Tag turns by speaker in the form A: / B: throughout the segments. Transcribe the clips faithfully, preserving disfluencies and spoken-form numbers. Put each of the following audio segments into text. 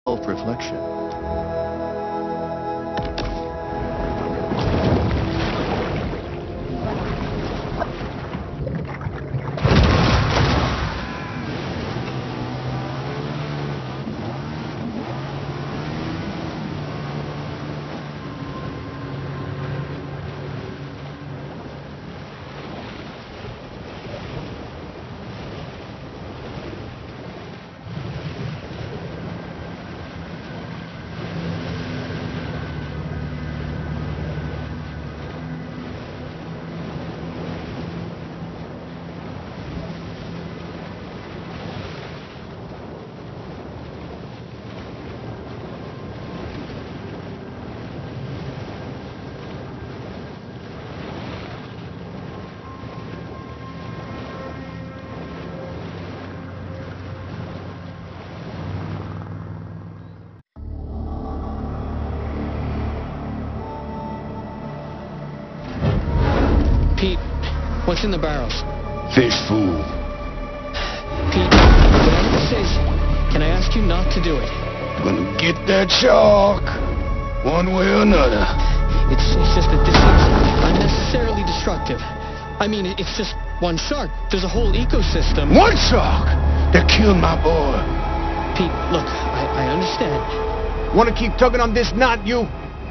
A: self-reflection.
B: Pete, what's in the barrels?
C: Fish food.
B: Pete, whatever this is, can I ask you not to do it?
C: Gonna get that shark, one way or another.
B: It's, it's just that this seems unnecessarily destructive. I mean, it's just one shark. There's a whole ecosystem.
C: One shark that killed my boy.
B: Pete, look, I, I understand.
C: Wanna keep tugging on this knot, you?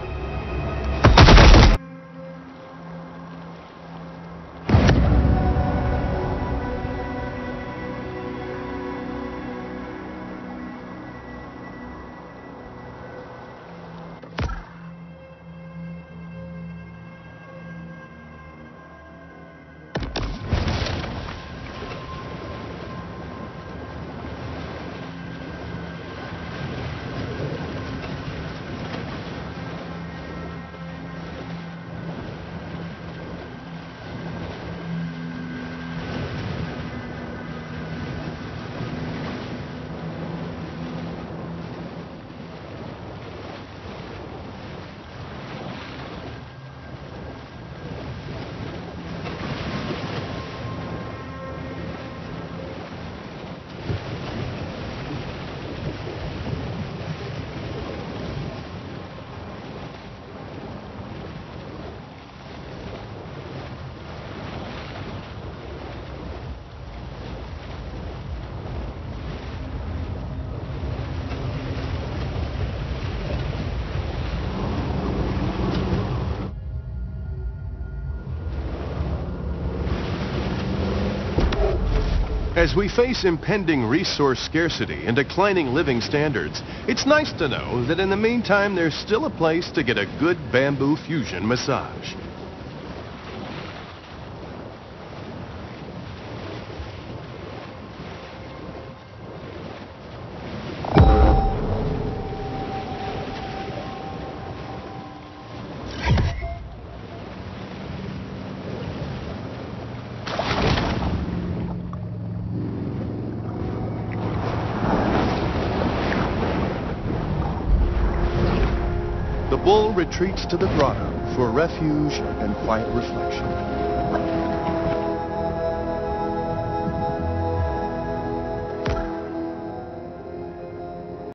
A: As we face impending resource scarcity and declining living standards, it's nice to know that in the meantime there's still a place to get a good bamboo fusion massage. The bull retreats to the grotto for refuge and quiet reflection.